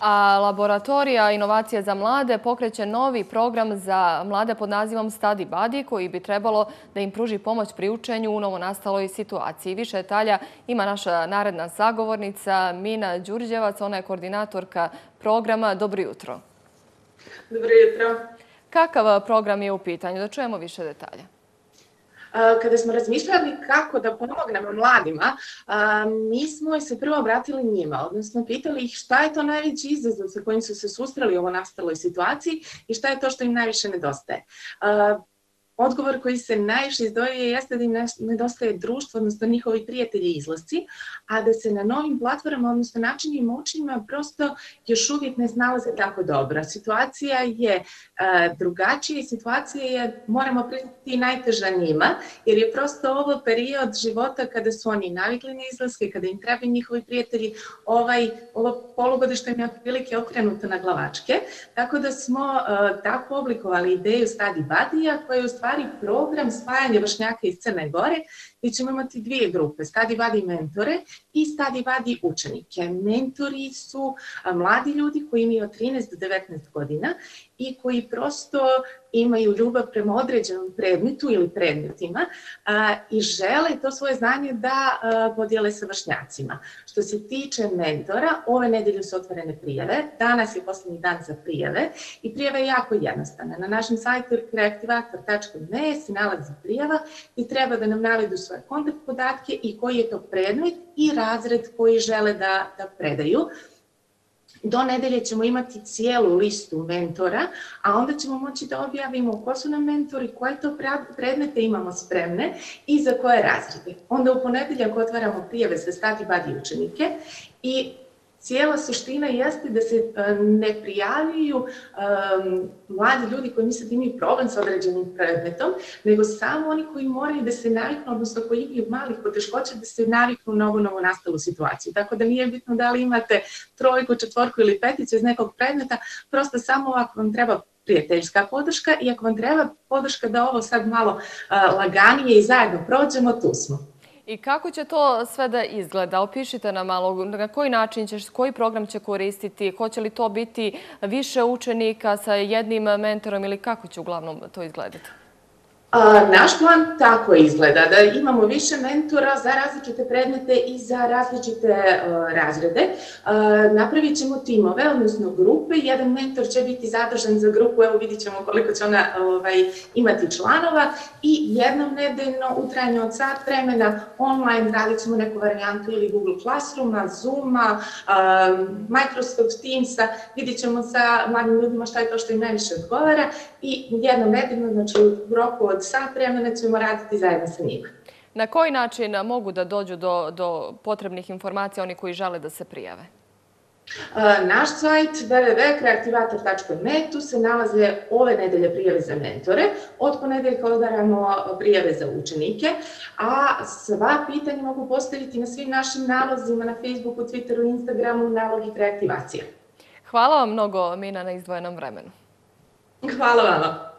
A Laboratorija inovacije za mlade pokreće novi program za mlade pod nazivom Study Buddy koji bi trebalo da im pruži pomoć pri učenju u novonastaloj situaciji. Više detalja ima naša naredna sagovornica Mina Đurđevac, ona je koordinatorka programa. Dobro jutro. Dobro jutro. Kakav program je u pitanju? Da čujemo više detalja. Kada smo razmišljali kako da pomognemo mladima, mi smo se prvo obratili njima, odnosno pitali ih šta je to najveći izazov sa kojim su se susreli u ovonastaloj situaciji i šta je to što im najviše nedostaje. Odgovor koji se najviše izdvojio jeste da im nedostaje društvo, odnosno njihovi prijatelji i izlasci, a da se na novim platformama, odnosno načinima učenja prosto još uvijek ne snalaze tako dobro. Situacija je drugačija i situacija je, moramo priznati, najteža njima, jer je prosto ovo period života kada su oni navikli na izlaske, kada im trebaju njihovi prijatelji, ovo polugodište im je otprilike okrenuto na glavačke, tako da smo tako oblikovali ideju Study Buddy-a koja je u stvari program spajanja vršnjaka iz Crne Gore, gdje ćemo imati dvije grupe, Study Buddy mentore i Study Buddy učenike. Mentori su mladi ljudi koji imaju od 13 do 19 godina i koji prosto imaju ljubav prema određenom predmetu ili predmetima i žele to svoje znanje da podijele sa vršnjacima. Što se tiče mentora, ove nedelje su otvorene prijave, danas je posljednji dan za prijave i prijava je jako jednostavna. Na našem sajtu kreativator.me se nalazi prijava i treba da nam navedu svoje kontakt podatke i koji je to predmet i razred koji žele da predaju. Do nedelje ćemo imati cijelu listu mentora, a onda ćemo moći da objavimo ko su nam mentori, koje to predmete imamo spremne i za koje razrede. Onda u ponedeljak otvaramo prijave za Study Buddy učenike i cijela suština jeste da se ne prijavljuju mladi ljudi koji misle da imaju problem sa određenim predmetom, nego samo oni koji moraju da se naviknu, odnosno koji imaju malih poteškoća da se naviknu na ovu novonastalu situaciju. Tako da nije bitno da li imate 3, 4 ili 5 iz nekog predmeta, prosto samo ako vam treba prijateljska podrška i ako vam treba podrška da ovo sad malo laganije i zajedno prođemo, tu smo. I kako će to sve da izgleda? Opišite nam malo na koji način ćeš, koji program će koristiti, hoće li to biti više učenika sa jednim mentorom ili kako će uglavnom to izgledati? Naš plan tako izgleda, da imamo više mentora za različite predmete i za različite razrede. Napravit ćemo timove, odnosno grupe. Jedan mentor će biti zadužen za grupu, evo vidit ćemo koliko će ona imati članova i jednom nedeljno u trajanju od sat vremena online radit ćemo neku varijantu ili Google Classrooma, Zooma, Microsoft Teamsa, vidit ćemo sa mladim ljudima šta je to što im najviše odgovara i jednom nedeljno, znači u roku od sat vremena ćemo raditi zajedno sa njima. Na koji način mogu da dođu do potrebnih informacija oni koji žele da se prijave? Naš sajt www.kreativator.me, tu se nalaze ove nedelje prijave za mentore. Od ponedeljka otvaramo prijave za učenike, a sva pitanja mogu postaviti na svim našim nalozima na Facebooku, Twitteru, Instagramu, nalog i kreativacija. Hvala vam mnogo, Mina, na izdvojenom vremenu. Hvala vama.